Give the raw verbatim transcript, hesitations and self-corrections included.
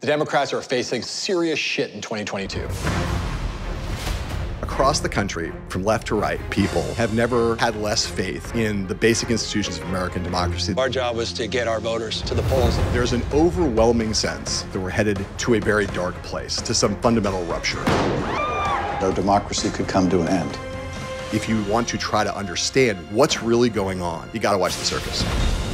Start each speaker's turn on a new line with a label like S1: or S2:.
S1: The Democrats are facing serious shit in twenty twenty-two.
S2: Across the country, from left to right, people have never had less faith in the basic institutions of American democracy.
S3: Our job was to get our voters to the polls.
S2: There's an overwhelming sense that we're headed to a very dark place, to some fundamental rupture.
S4: Our democracy could come to an end.
S2: If you want to try to understand what's really going on, you gotta watch The Circus.